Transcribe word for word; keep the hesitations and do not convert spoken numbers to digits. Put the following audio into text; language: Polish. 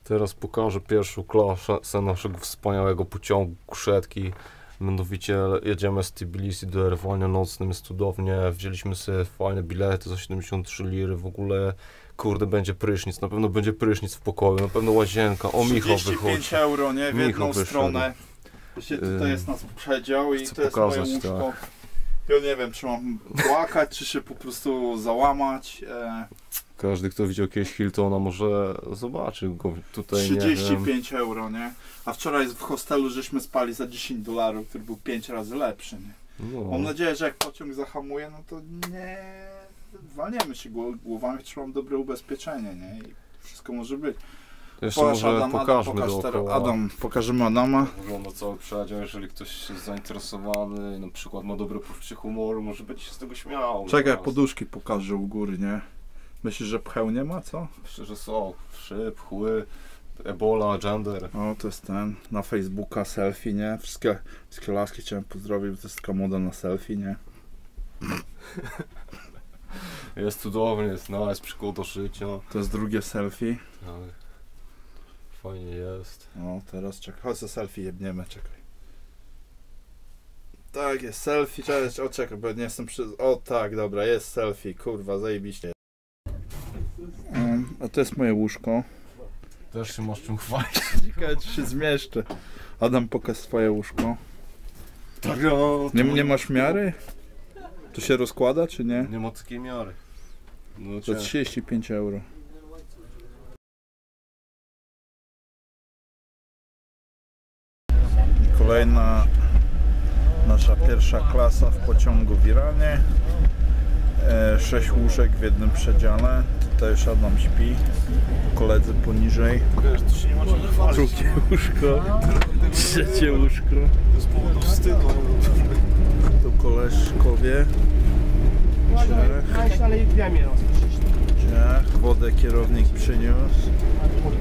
Teraz pokażę pierwszą klasę naszego wspaniałego pociągu Kuszetki. Mianowicie jedziemy z Tbilisi do Erewania nocnym, jest cudownie. Wzięliśmy sobie fajne bilety za siedemdziesiąt trzy liry. W ogóle, kurde, będzie prysznic. Na pewno będzie prysznic w pokoju, na pewno łazienka. O, Michał wychodzi. trzydzieści pięć euro, nie? W Michał jedną wyszedł. stronę. Właśnie tutaj jest nasz przedział i Chcę to jest pokazać, moje łóżko. tak. Ja nie wiem, czy mam płakać, czy się po prostu załamać. E... Każdy, kto widział kiedyś Hiltona, może zobaczył go tutaj. trzydzieści pięć euro, nie? A wczoraj w hostelu żeśmy spali za dziesięć dolarów, który był pięć razy lepszy, nie? No. Mam nadzieję, że jak pociąg zahamuje, no to nie walniemy się głowami, chociaż mam dobre ubezpieczenie, nie? I wszystko może być. Jeszcze Pokaż może Adam, pokażmy Adam, pokaż dookoła. Adam, pokażemy Adama. Wygląda cały przedział, jeżeli ktoś jest zainteresowany, na przykład ma dobre poczucie humoru, może będzie się z tego śmiał. Czekaj, poduszki pokażę u góry, nie? Myślisz, że pcheł nie ma, co? Myślę, że są. Wszy, pchły, ebola, gender. O, to jest ten, na Facebooka selfie, nie? Wszystkie, wszystkie laski chciałem pozdrowić, bo to jest taka moda na selfie, nie? Jest cudownie, jest nice, przykuł do życia. To jest drugie selfie. Tak. Fajnie jest. O, teraz czekaj, chodź za selfie jebniemy, czekaj. Tak, jest selfie, cześć, o czekaj, bo nie jestem przy... O tak, dobra, jest selfie, kurwa, zajebiście. Um, a to jest moje łóżko. Też się masz czym chwalić. Ciekawe, czy się zmieszczę. Adam, pokaż swoje łóżko. Tak, no, Nie, nie masz miary? Tu się rozkłada, czy nie? Nie ma takiej miary. No, Za trzydzieści pięć euro. Kolejna nasza pierwsza klasa w pociągu w Iranie. E, sześć łóżek w jednym przedziale. Tutaj już Adam śpi. Koledzy poniżej. Drugie łóżko. Trzecie łóżko. To z powodu wstydu. Tu koleżkowie. Ciach. Ciach. Wodę kierownik przyniósł.